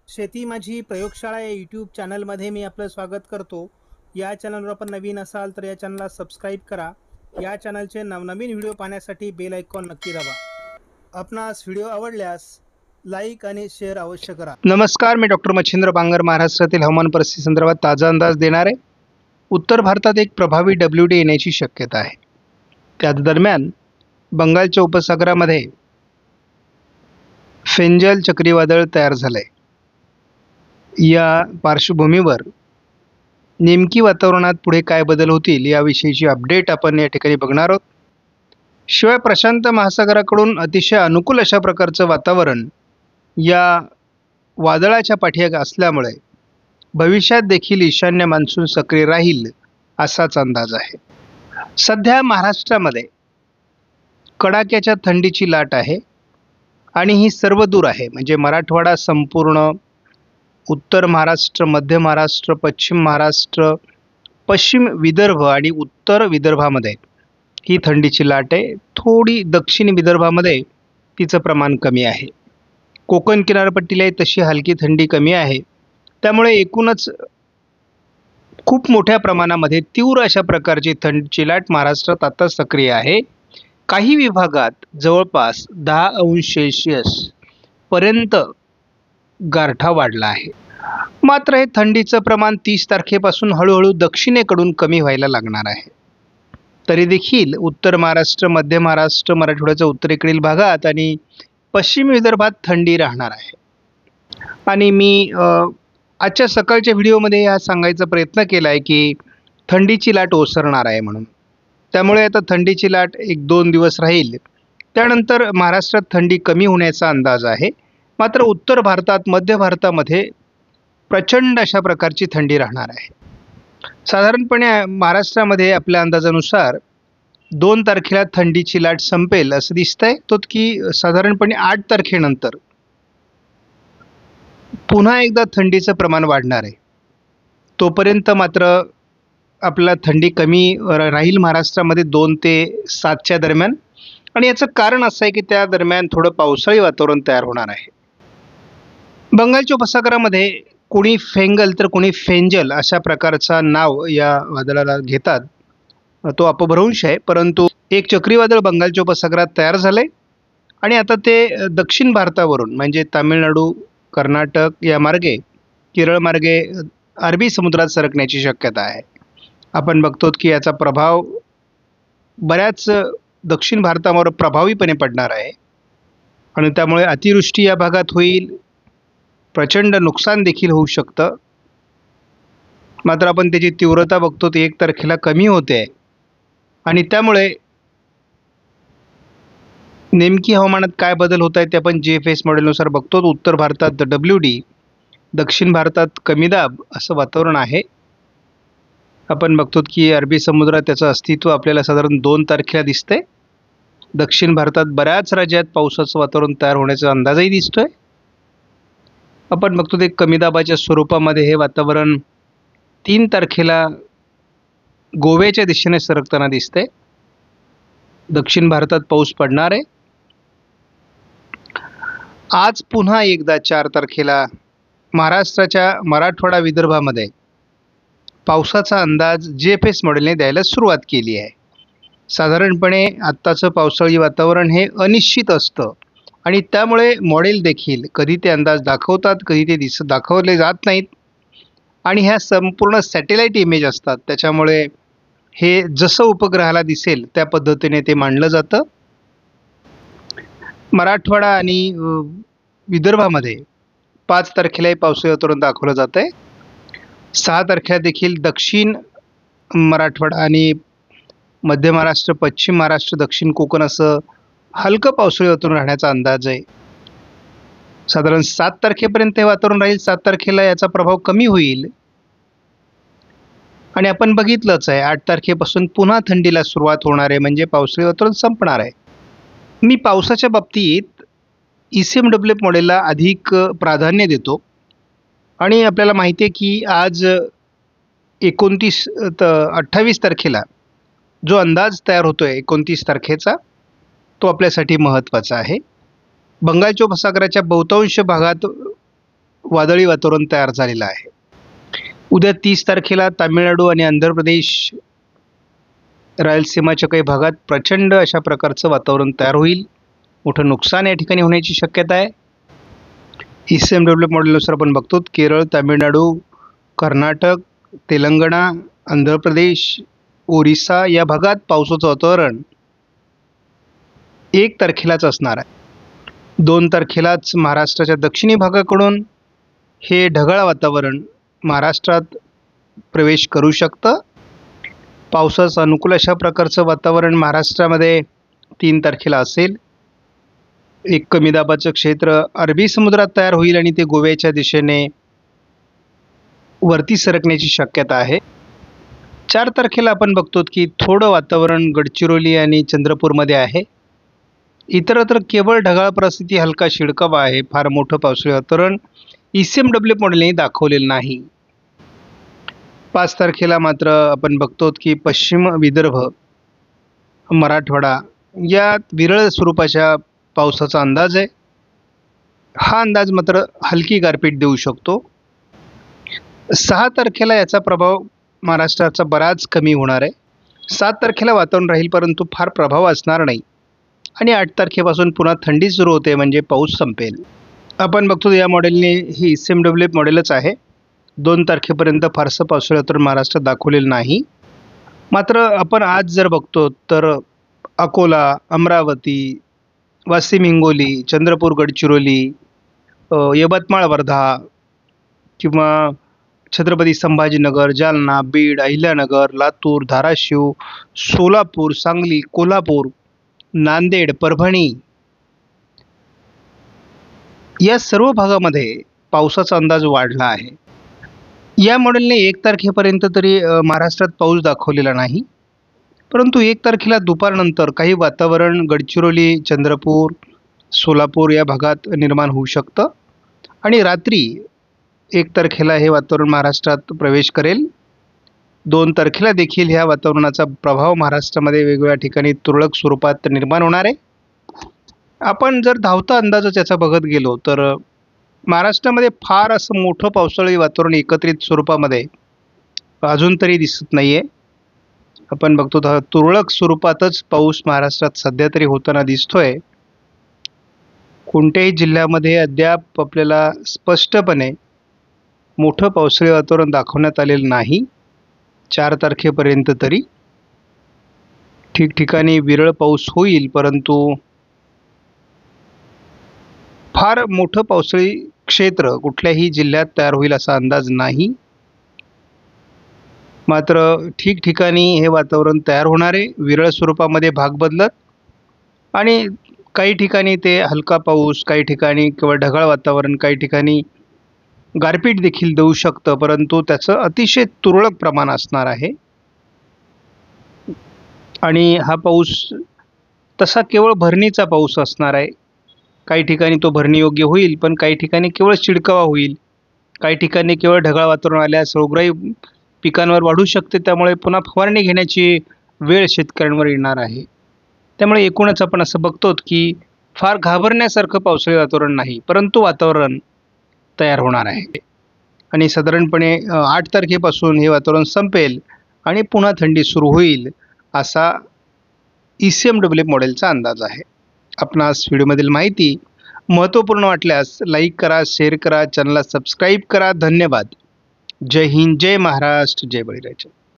शेती माझी प्रयोगशाळा या यूट्यूब चॅनलमध्ये मी आपलं स्वागत करतो. या चॅनलवर आपण नवीन असाल तर या चॅनलला सबस्क्राईब करा. या चॅनलचे नवनवीन व्हिडिओ पाहण्यासाठी बेल आयकॉन नक्की दाबा. आपणास व्हिडिओ आवडल्यास लाईक आणि शेअर अवश्य करा. नमस्कार, मी डॉक्टर मच्छिंद्र बांगर महाराष्ट्रातील हवामान परिस्थिती संदर्भात ताजा अंदाज देणार आहे. उत्तर भारतात एक प्रभावी WD येण्याची शक्यता आहे. त्याच दरम्यान बंगालच्या उपसागरामध्ये फेंजल चक्रीवादळ तयार झालंय. या पार्श्वभूमीवर नेमकी वातावरणात पुढे काय बदल होतील याविषयीची अपडेट आपण या ठिकाणी बघणार आहोत. शिवाय प्रशांत महासागराकडून अतिशय अनुकूल अशा प्रकारचं वातावरण या वादळाच्या पाठी असल्यामुळे भविष्यात देखील ईशान्य मान्सून सक्रिय राहील असाच अंदाज आहे. सध्या महाराष्ट्रामध्ये कडाक्याच्या थंडीची लाट आहे आणि ही सर्वदूर आहे. म्हणजे मराठवाडा संपूर्ण, उत्तर महाराष्ट्र, मध्य महाराष्ट्र, पश्चिम महाराष्ट्र, पश्चिम विदर्भ आणि उत्तर विदर्भामध्ये ही थंडीची लाट आहे. थोडी दक्षिण विदर्भामध्ये तिचं प्रमाण कमी आहे. कोकण किनारपट्टीला तशी हलकी थंडी कमी आहे. त्यामुळे एकूणच खूप मोठ्या प्रमाणामध्ये तीव्र अशा प्रकारची थंडीची लाट महाराष्ट्रात आता सक्रिय आहे. काही विभागात जवळपास 10° पर्यंत गारठा वाढला आहे. मात्र हे थंडीचं प्रमाण 30 तारखेपासून हळूहळू दक्षिणेकडून कमी व्हायला लागणार आहे. तरी देखील उत्तर महाराष्ट्र, मध्य महाराष्ट्र, मराठवाड्याच्या उत्तरेकडील भागात आणि पश्चिम विदर्भात थंडी राहणार आहे. आणि मी आजच्या सकाळच्या व्हिडिओमध्ये हा सांगायचा प्रयत्न केला आहे की थंडीची लाट ओसरणार आहे म्हणून. त्यामुळे आता थंडीची लाट 1-2 दिवस राहील. त्यानंतर महाराष्ट्रात थंडी कमी होण्याचा अंदाज आहे. मात्र उत्तर भारतात, मध्य भारतामध्ये प्रचंड अशा प्रकारची थंडी राहणार आहे. साधारणपणे महाराष्ट्रामध्ये आपल्या अंदाजानुसार 2 तारखेला थंडीची लाट संपेल असं दिसतंय. तो की साधारणपणे 8 तारखेनंतर पुन्हा एकदा थंडीचं प्रमाण वाढणार आहे. तोपर्यंत मात्र आपल्याला थंडी कमी राहील महाराष्ट्रामध्ये 2 ते 7च्या दरम्यान. आणि याचं कारण असं आहे की त्या दरम्यान थोडं पावसाळी वातावरण तयार होणार आहे. बंगालच्या उपसागरामध्ये कोणी फेंगल तर कोणी फेंजल अशा प्रकारचा नाव या वादळाला घेतात. तो अपभ्रंश आहे, परंतु एक चक्रीवादळ बंगालच्या उपसागरात तयार झालंय आणि आता ते दक्षिण भारतावरून म्हणजे तामिळनाडू, कर्नाटक या मार्गे, केरळ मार्गे अरबी समुद्रात सरकण्याची शक्यता आहे. आपण बघतो की याचा प्रभाव बऱ्याच दक्षिण भारतावर प्रभावीपणे पडणार आहे आणि त्यामुळे अतिवृष्टी या भागात होईल. प्रचंड नुकसान देखील होऊ शकतं. मात्र आपण त्याची तीव्रता बघतो ती 1 तारखेला कमी होते आणि त्यामुळे नेमकी हवामानात काय बदल होत आहेत ते आपण GFS मॉडेलनुसार बघतो. उत्तर भारतात WD, दक्षिण भारतात कमी दाब असं वातावरण आहे. आपण बघतो की अरबी समुद्रात त्याचं अस्तित्व आपल्याला साधारण 2 तारखेला दिसतंय. दक्षिण भारतात बऱ्याच राज्यात पावसाचं वातावरण तयार होण्याचा अंदाजही दिसतोय. आपण बघतो ते कमी दाबाच्या स्वरूपामध्ये हे वातावरण 3 तारखेला गोव्याच्या दिशेने सरकताना दिसतंय. दक्षिण भारतात पाऊस पडणार आहे. आज पुन्हा एकदा 4 तारखेला महाराष्ट्राच्या मराठवाडा विदर्भामध्ये पावसाचा अंदाज GFS मॉडेलने द्यायला सुरुवात केली आहे. साधारणपणे आत्ताचं पावसाळी वातावरण हे अनिश्चित असतं आणि त्यामुळे मॉडेल देखील कधी ते अंदाज दाखवतात, कधी ते दाखवले जात नाहीत आणि ह्या संपूर्ण सॅटेलाईट इमेज असतात. त्याच्यामुळे हे जसं उपग्रहाला दिसेल त्या पद्धतीने ते मांडलं जातं. मराठवाडा आणि विदर्भामध्ये 5 तारखेलाही पावसाळी वातावरण दाखवलं जात आहे. 6 तारखेला देखील दक्षिण मराठवाडा आणि मध्य महाराष्ट्र, पश्चिम महाराष्ट्र, दक्षिण कोकण असं हलकं पावसाळी वातावरण राहण्याचा अंदाज आहे. साधारण 7 तारखेपर्यंत हे वातावरण राहील. 7 तारखेला याचा प्रभाव कमी होईल आणि आपण बघितलंच आहे 8 तारखेपासून पुन्हा थंडीला सुरुवात होणार आहे, म्हणजे पावसाळी वातावरण संपणार आहे. मी पावसाच्या बाबतीत ECMWF मॉडेलला अधिक प्राधान्य देतो आणि आपल्याला माहिती आहे की आज 28 तारखेला जो अंदाज तयार होतोय 29 तारखेचा, तो आपल्यासाठी महत्त्वाचा आहे. बंगालच्या उपसागराच्या बहुतांश भागात वादळी वातावरण तयार झालेलं आहे. उद्या 30 तारखेला तामिळनाडू आणि आंध्र प्रदेश, रायलसीमाच्या काही भागात प्रचंड अशा प्रकारचं वातावरण तयार होईल. मोठं नुकसान या ठिकाणी होण्याची शक्यता आहे. ECMWF मॉडेलनुसार आपण बघतो केरळ, तामिळनाडू, कर्नाटक, तेलंगणा, आंध्र प्रदेश, ओरिसा या भागात पावसाचं वातावरण 1 तारखेलाच असणार आहे. 2 तारखेलाच महाराष्ट्राच्या दक्षिणी भागाकडून हे ढगाळ वातावरण महाराष्ट्रात प्रवेश करू शकतं. पावसाचं अनुकूल अशा प्रकारचं वातावरण महाराष्ट्रामध्ये 3 तारखेला असेल. एक कमी दाबाचं क्षेत्र अरबी समुद्रात तयार होईल आणि ते गोव्याच्या दिशेने वरती सरकण्याची शक्यता आहे. 4 तारखेला आपण बघतो की थोडं वातावरण गडचिरोली आणि चंद्रपूरमध्ये आहे. इतरत्र केवळ ढगाळ परिस्थिती, हलका शिडकावा आहे. फार मोठं पावसाळी वातावरण ECMWF मॉडेलने दाखवलेलं नाही. 5 तारखेला मात्र आपण बघतो की पश्चिम विदर्भ, मराठवाडा यात विरळ स्वरूपाच्या पावसाचा अंदाज आहे. हा अंदाज मात्र हलकी गारपीट देऊ शकतो. 6 तारखेला याचा प्रभाव महाराष्ट्राचा बराच कमी होणार आहे. 7 तारखेला वातावरण राहील परंतु फार प्रभाव असणार नाही आणि 8 तारखेपासून पुन्हा थंडी सुरू होते म्हणजे पाऊस संपेल. आपण बघतो या मॉडेलने ही ECMWF मॉडेलच आहे. 2 तारखेपर्यंत फारसं पावसाळी वातावरण महाराष्ट्रात दाखवलेलं नाही. मात्र आपण आज जर बघतो तर अकोला, अमरावती, वाशिम, हिंगोली, चंद्रपूर, गडचिरोली, यवतमाळ, वर्धा किंवा छत्रपती संभाजीनगर, जालना, बीड, अहिल्यानगर, लातूर, धाराशिव, सोलापूर, सांगली, कोल्हापूर, नांदेड, परभणी या सर्व भागामध्ये पावसाचा अंदाज वाढला आहे. या मॉडेलने 1 तारखेपर्यंत तरी महाराष्ट्रात पाऊस दाखवलेला नाही. परंतु 1 तारखेला दुपारनंतर काही वातावरण गडचिरोली, चंद्रपूर, सोलापूर या भागात निर्माण होऊ शकतं आणि रात्री 1 तारखेला हे वातावरण महाराष्ट्रात प्रवेश करेल. 2 तारखेला देखील ह्या वातावरणाचा प्रभाव महाराष्ट्रामध्ये वेगवेगळ्या ठिकाणी तुरळक स्वरूपात निर्माण होणार आहे. आपण जर धावता अंदाजच याचा बघत गेलो तर महाराष्ट्रामध्ये फार असं मोठं पावसाळी वातावरण एकत्रित स्वरूपामध्ये अजून तरी दिसत नाही आहे. आपण बघतो तुरळक स्वरूपातच पाऊस महाराष्ट्रात सध्या तरी होताना दिसतोय. कोणत्याही जिल्ह्यामध्ये अद्याप आपल्याला स्पष्टपणे मोठं पावसाळी वातावरण दाखवण्यात आलेलं नाही. 4 तारखेपर्यंत तरी ठिकठिकाणी विरळ पाऊस होईल परंतु फार मोठं पावसाळी क्षेत्र कुठल्याही जिल्ह्यात तयार होईल असा अंदाज नाही. मात्र ठिकठिकाणी हे वातावरण तयार होणार आहे विरळ स्वरूपामध्ये भाग बदलत आणि काही ठिकाणी ते हलका पाऊस, काही ठिकाणी केवळ ढगाळ वातावरण, काही ठिकाणी गारपीट देखील देऊ शकतं परंतु त्याचं अतिशय तुरळक प्रमाण असणार आहे. आणि हा पाऊस तसा केवळ भरणीचा पाऊस असणार आहे. काही ठिकाणी तो भरणीयोग्य होईल पण काही ठिकाणी केवळ शिडकावा होईल. काही ठिकाणी केवळ ढगाळ वातावरण आल्यास रोगराई पिकांवर वाढू शकते. त्यामुळे पुन्हा फवारणी घेण्याची वेळ शेतकऱ्यांवर येणार आहे. त्यामुळे एकूणच आपण असं बघतो की फार घाबरण्यासारखं पावसाळी वातावरण नाही परंतु वातावरण तयार होणार आहे आणि साधारणपणे 8 तारखेपासून हे वातावरण संपेल आणि पुन्हा थंडी सुरू होईल असा ECMWF मॉडेलचा अंदाज आहे. आपणास व्हिडिओमधील माहिती महत्त्वपूर्ण वाटल्यास लाईक करा, शेअर करा, चॅनलला सबस्क्राईब करा. धन्यवाद. जय हिंद, जय महाराष्ट्र, जय बळीराजा.